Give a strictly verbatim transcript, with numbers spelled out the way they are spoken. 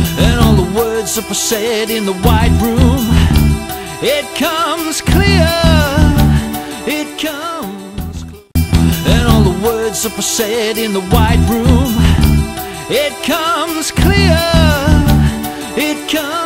And all the words that were said in the white room, it comes clear, it comes clear. And all the words that were said in the white room, it comes clear, it comes